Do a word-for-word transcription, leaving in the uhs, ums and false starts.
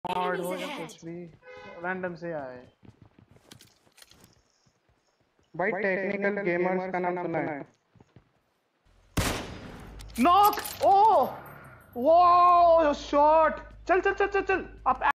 Hard हो या कुछ भी रैंडम से आए। भाई टेक्निकल गेमर्स का नाम सुना है? नॉक। Oh wow shot. चल चल चल चल चल अब